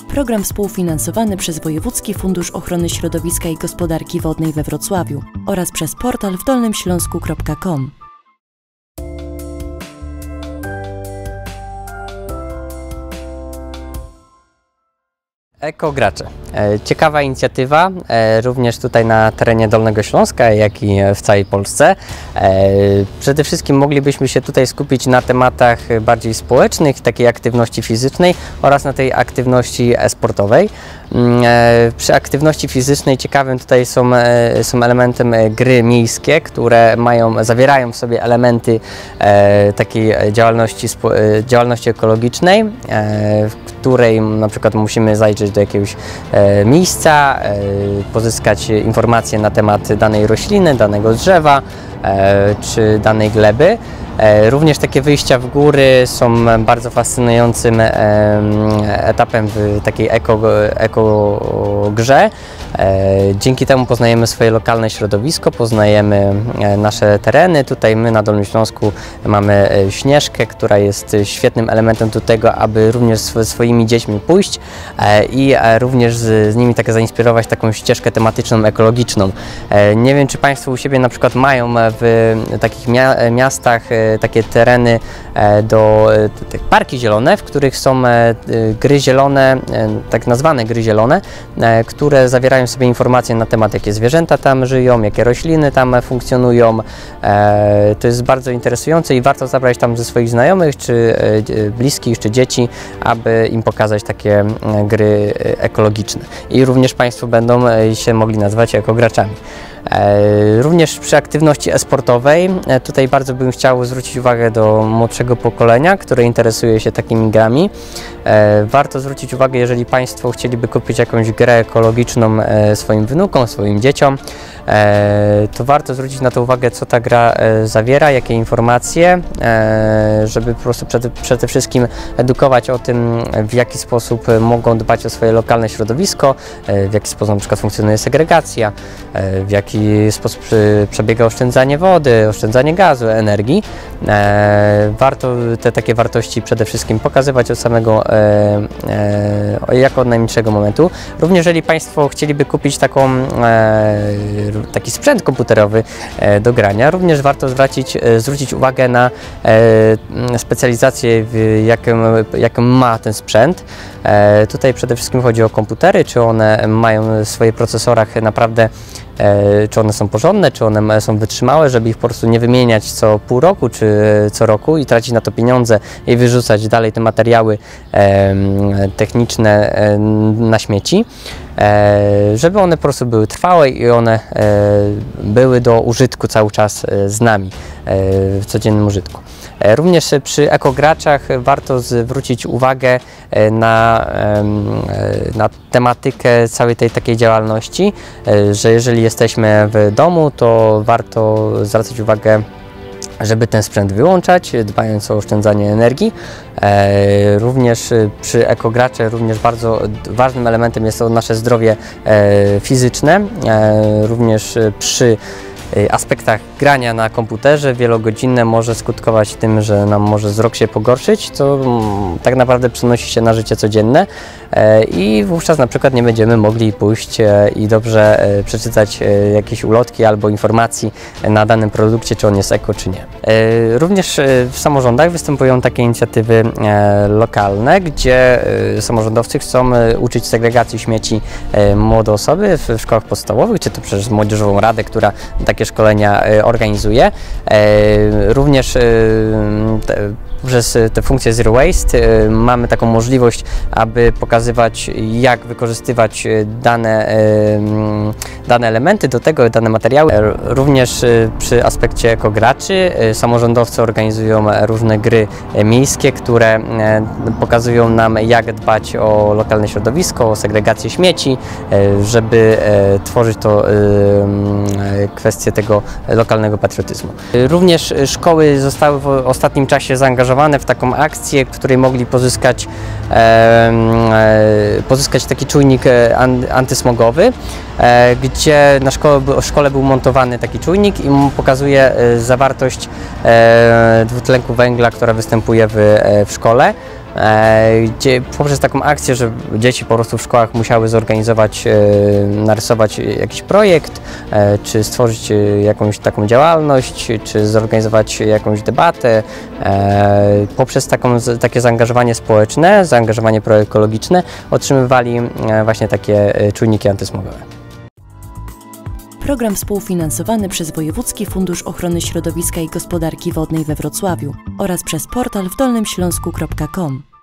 Program współfinansowany przez Wojewódzki Fundusz Ochrony Środowiska i Gospodarki Wodnej we Wrocławiu oraz przez portal wdolnymśląsku.com. Ekogracze. Ciekawa inicjatywa, również tutaj na terenie Dolnego Śląska, jak i w całej Polsce. Przede wszystkim moglibyśmy się tutaj skupić na tematach bardziej społecznych, takiej aktywności fizycznej oraz na tej aktywności sportowej. Przy aktywności fizycznej ciekawym tutaj są elementem gry miejskie, które zawierają w sobie elementy takiej działalności ekologicznej, w której na przykład musimy zajrzeć do jakiegoś miejsca, pozyskać informacje na temat danej rośliny, danego drzewa czy danej gleby. Również takie wyjścia w góry są bardzo fascynującym etapem w takiej ekogrze. Dzięki temu poznajemy swoje lokalne środowisko, poznajemy nasze tereny. Tutaj my na Dolnym Śląsku mamy Śnieżkę, która jest świetnym elementem do tego, aby również ze swoimi dziećmi pójść i również z nimi zainspirować taką ścieżkę tematyczną, ekologiczną. Nie wiem, czy Państwo u siebie na przykład mają w takich miastach takie tereny parki zielone, w których są gry zielone, tak nazwane gry zielone, które zawierają sobie informacje na temat, jakie zwierzęta tam żyją, jakie rośliny tam funkcjonują. To jest bardzo interesujące i warto zabrać tam ze swoich znajomych, czy bliskich, czy dzieci, aby im pokazać takie gry ekologiczne. I również Państwo będą się mogli nazywać ekograczami. Również przy aktywności e-sportowej, tutaj bardzo bym chciał zwrócić uwagę do młodszego pokolenia, które interesuje się takimi grami. Warto zwrócić uwagę, jeżeli Państwo chcieliby kupić jakąś grę ekologiczną swoim wnukom, swoim dzieciom, to warto zwrócić na to uwagę, co ta gra zawiera, jakie informacje, żeby po prostu przede wszystkim edukować o tym, w jaki sposób mogą dbać o swoje lokalne środowisko, w jaki sposób na przykład funkcjonuje segregacja, w jaki sposób przebiega oszczędzanie wody, oszczędzanie gazu, energii. Warto te takie wartości przede wszystkim pokazywać od samego, jako od najmniejszego momentu. Również jeżeli Państwo chcieliby kupić taki sprzęt komputerowy do grania, również warto zwrócić uwagę na specjalizację, jaką ma ten sprzęt. Tutaj przede wszystkim chodzi o komputery, czy one mają w swoich procesorach naprawdę, czy one są porządne, czy one są wytrzymałe, żeby ich po prostu nie wymieniać co pół roku, czy co roku i tracić na to pieniądze i wyrzucać dalej te materiały techniczne na śmieci, żeby one po prostu były trwałe i one były do użytku cały czas z nami, w codziennym użytku. Również przy ekograczach warto zwrócić uwagę na tematykę całej tej takiej działalności, że jeżeli jesteśmy w domu, to warto zwracać uwagę, żeby ten sprzęt wyłączać, dbając o oszczędzanie energii. Również przy ekogracze bardzo ważnym elementem jest to nasze zdrowie fizyczne. Również przy aspektach grania na komputerze wielogodzinne może skutkować tym, że nam może wzrok się pogorszyć, co tak naprawdę przenosi się na życie codzienne i wówczas na przykład nie będziemy mogli pójść i dobrze przeczytać jakieś ulotki albo informacji na danym produkcie, czy on jest eko, czy nie. Również w samorządach występują takie inicjatywy lokalne, gdzie samorządowcy chcą uczyć segregacji śmieci młode osoby w szkołach podstawowych, czy to przez Młodzieżową Radę, która takie szkolenia organizuje. Również przez te funkcje Zero Waste mamy taką możliwość, aby pokazywać, jak wykorzystywać dane elementy do tego, dane materiały. Również przy aspekcie ekograczy samorządowcy organizują różne gry miejskie, które pokazują nam, jak dbać o lokalne środowisko, o segregację śmieci, żeby tworzyć to kwestię tego lokalnego patriotyzmu. Również szkoły zostały w ostatnim czasie zaangażowane w taką akcję, w której mogli pozyskać taki czujnik antysmogowy, gdzie na szkole był montowany taki czujnik i pokazuje zawartość dwutlenku węgla, która występuje w szkole. gdzie poprzez taką akcję, że dzieci po prostu w szkołach musiały zorganizować, narysować jakiś projekt, czy stworzyć jakąś taką działalność, czy zorganizować jakąś debatę, poprzez takie zaangażowanie społeczne, zaangażowanie proekologiczne otrzymywali właśnie takie czujniki antysmogowe. Program współfinansowany przez Wojewódzki Fundusz Ochrony Środowiska i Gospodarki Wodnej we Wrocławiu oraz przez portal wdolnymśląsku.com.